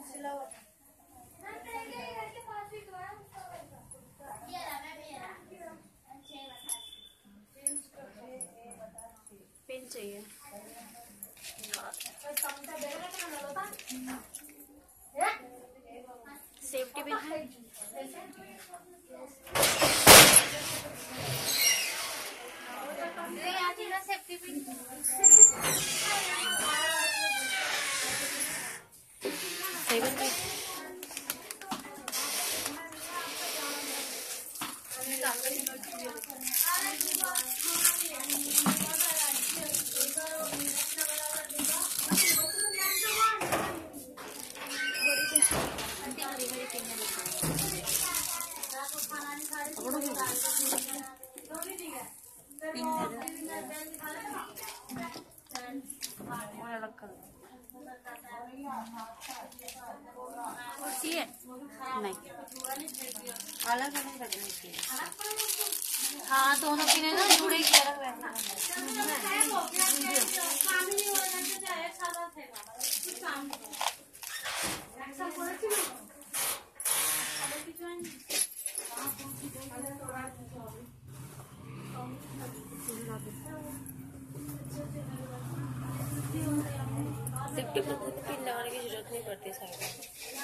Pen चाहिए। Safety pin है। Safety pin नहीं, अलग अलग रखनी चाहिए। हाँ, दोनों पिने ना जुड़े की अलग रहना। सेफ्टी पिन लगाने की जरूरत नहीं पड़ती साइड में।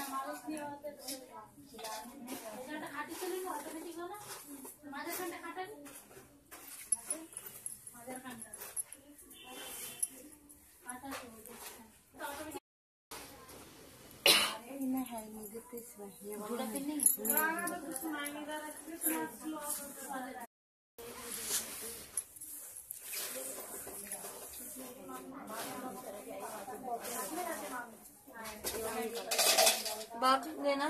बाप देना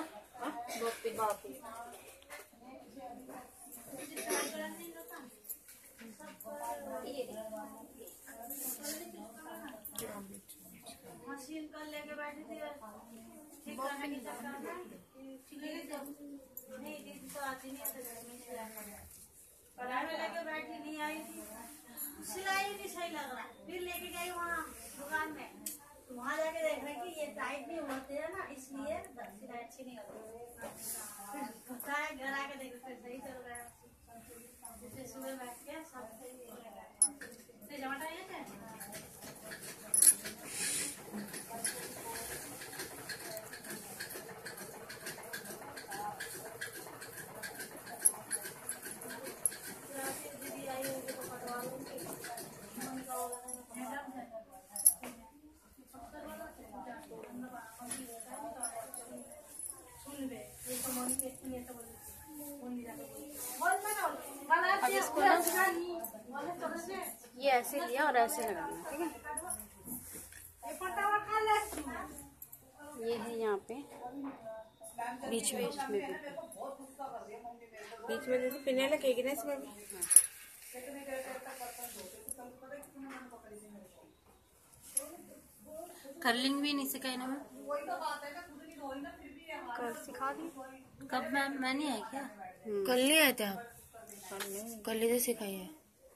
मशीन कर लेके बैठी थी ठीक करने की चक्कर में नहीं दीदी तो आती नहीं पढ़ाई में लेके बैठी नहीं आई थी सिलाई भी सही लग रहा है फिर लेके गई वहाँ दुकान में वहाँ जाके देख रहे कि ये टाइट नहीं होते है ना इसलिए सिलाई अच्छी नहीं होती घर आके देख फिर सही चल रहा है जैसे सुबह बैठ के सब सही जमाटा ये थे अब इसको ना ये ऐसे लिया और ऐसे लगाना, ठीक है। ये है यहाँ पे बीच में जैसे पिने लगेगी ना इसमें भी। कर्लिंग भी नहीं सिखाई ना मैं कल सिखा दी। कब मैं नहीं आई क्या? कल नहीं आए थे आप? कल ही तो सिखाई है।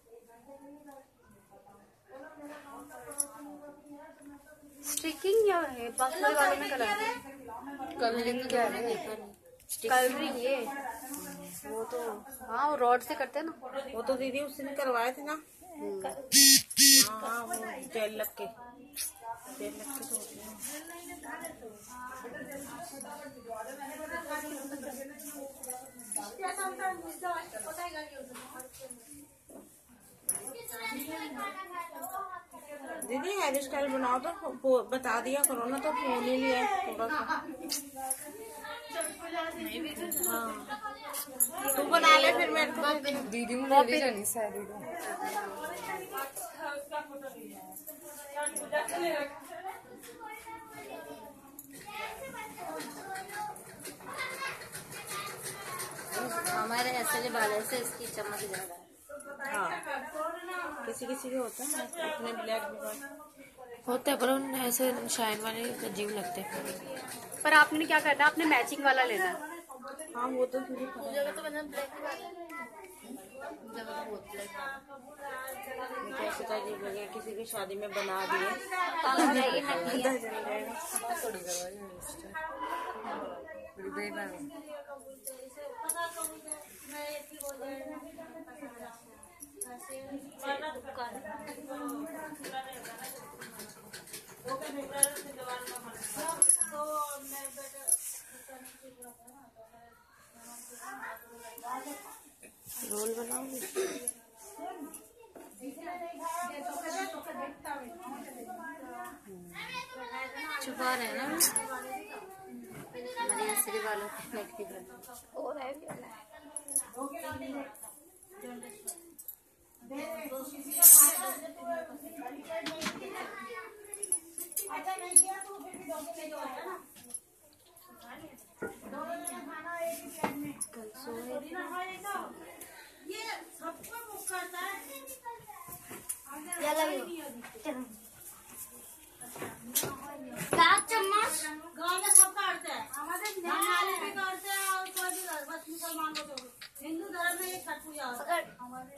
स्टिकिंग या है बाकी वाले में कलर कलरिंग क्या है? कलरिंग ये वो तो हाँ वो रॉड से करते हैं ना। वो तो दीदी उससे भी करवाए थे ना। हाँ वो जेल लग के तो होती है। दीदी हेयर स्टाइल बनाओ तो बता दिया करो ना, तो फोन ही लिया थोड़ा सा। हाँ तू बना ले फिर मेरे को दीदी मुझे जानी शायद हमारे ऐसे बाल से इसकी चमक ज्यादा है। हाँ किसी किसी के होता है अपने ब्लैक होता है पर उन ऐसे शाइन वाले अजीब लगते हैं। पर आपने क्या करना है, आपने मैचिंग वाला लेना है। हाँ वो तो जगह तो ब्लैक कैसे तो अजीब लगे, किसी की शादी में बना दिए। रोल बनाओगे? छुपा रहे हैं ना हमारे ऐसे वालों और है ये सबको बुक करता है। चम्मच गाँव में सब करते हैं, बंगाली भी करते हैं और कोई भी बस मुसलमान को तो हिंदू धर्म में ये छठ पूजा होता है।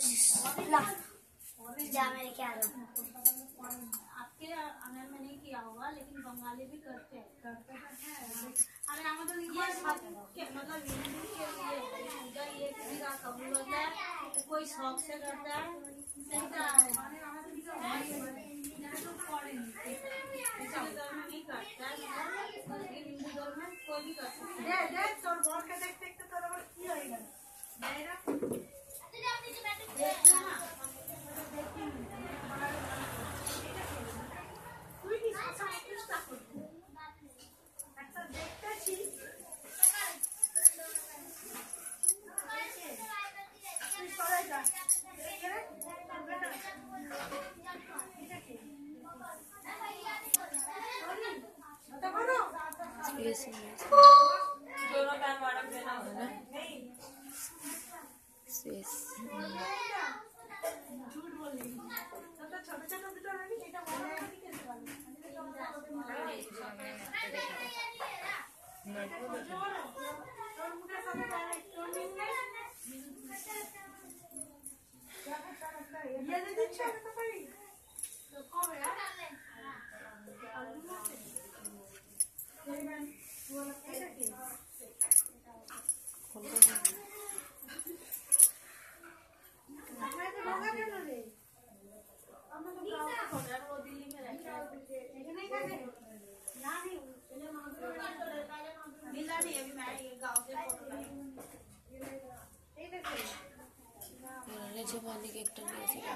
आपके आंगन में नहीं किया होगा लेकिन बंगाली भी करते हैं। अरे मतलब ये सबके मतलब हिंदू के लिए पूजा ये किसी का कबूल होता है, कोई शौक से करता है। धर्म में नहीं करता है, हिंदू धर्म में कोई भी कर सकता दोनों पैन मैडम देना होगा ना। झूठ बोल रही तो छोटे छोटे जमाने के एक्टर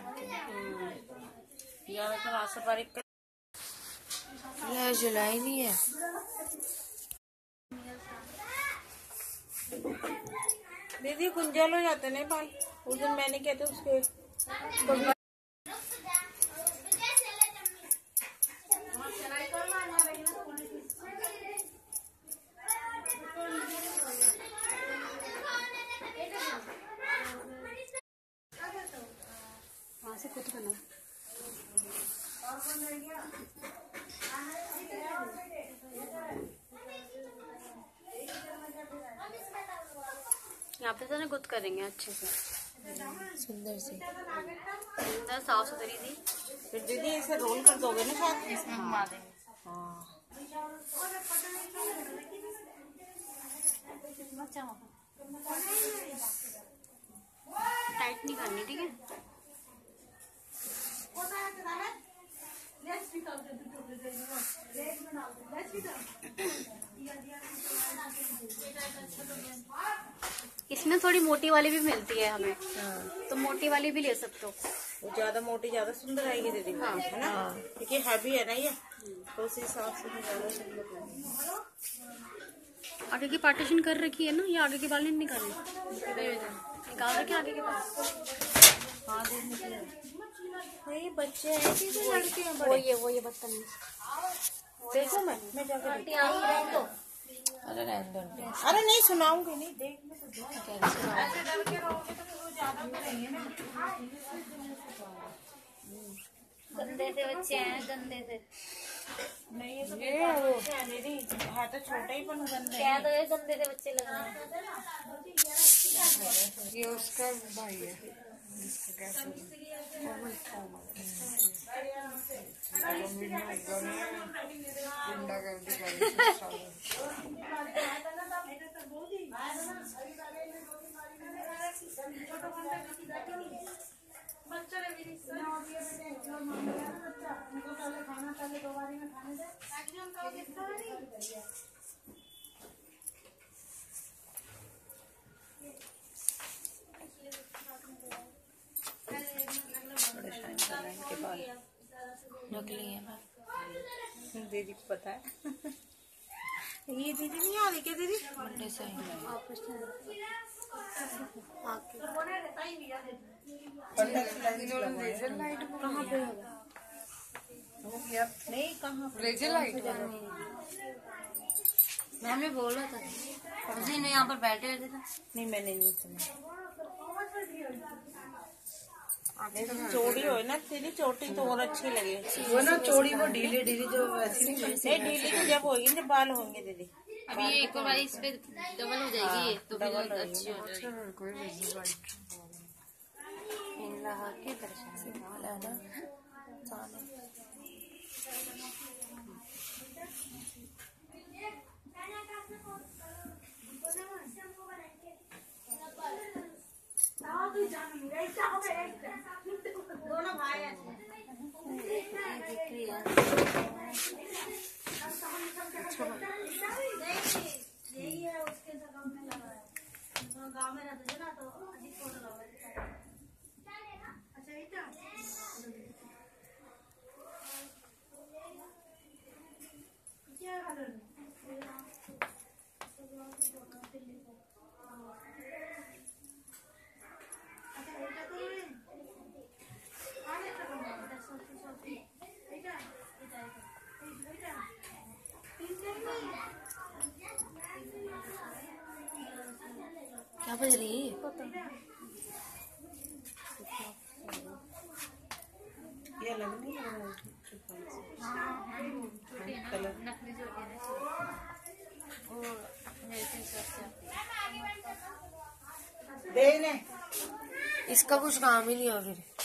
ज्यादातर आशा पारिक का यह जुलाई नहीं है। दीदी कुंजल हो जाते नहीं बाल। उस दिन मैंने कहते उसके वहाँ से खुद बना। यहाँ पे तो ना गुद करेंगे अच्छे से, सुंदर से, सुंदर साफ सुथरी सी। फिर दीदी इसे रोल कर दोगे ना साथ में? इसमें घुमा देंगे। हाँ टाइट नहीं करनी, ठीक है? इसमें थोड़ी मोटी वाली भी मिलती है हमें, तो मोटी वाली भी ले सकते हो। वो ज्यादा मोटी ज्यादा सुंदर आएगी दीदी, है ना? क्योंकि हैवी है ना ये, तो उस हिसाब से ज्यादा सुंदर आएगी। आगे की पार्टीशन कर रखी है ना, ये आगे के बाल नहीं निकाले, निकाल रखे आगे के बाल। हाँ नहीं बच्चे हैं कि लड़के हैं बड़े? वो ये बदतमीज। देखो मैं जाकर तो अरे नहीं सुनाऊंगी, नहीं देख में तो गंदे से बच्चे हैं, गंदे से। नहीं ये तो दीदी है तो छोटा ही पर गंदे क्या तो ये गंदे से बच्चे लग रहे हैं। ये उसका भाई है। बच्चा ने मेरी बच्चा उनको पहले खाना पहले 2 बारी में खाने दे मैक्सिमम का कितना नहीं नकली है ना दीदी को पता है। ये दीदी नहीं आ रही क्या दीदी? मंडे से कहाँ पे होगा? नहीं कहाँ रेजर लाइट मैम ने बोला था उसी ने यहाँ पर बैठे हुए थे। नहीं मैंने नहीं सुना। चोड़ी हो ना तेरी चोटी तो और अच्छी लगे। वो ना चोड़ी वो ढीली ढीली जो वैसी नहीं ढीली तो जब होगी जब बाल होंगे दीदी। अभी ये एक बार इस पे डबल हो जाएगी ये तो डबल फिर अच्छी हो जाएगी। कोई रेजर लाइट के दर्शन दोनों भाई हैं यही है उसके गाँव में लगा है गाँव में रहते थे ना तो अधिक फोटो लगा अच्छा इतना क्या कलर क्या बज रही है? ये अलग नहीं लग रहा कलर नकली जो है ना वो मेरे से देने इसका कुछ काम ही नहीं है फिर।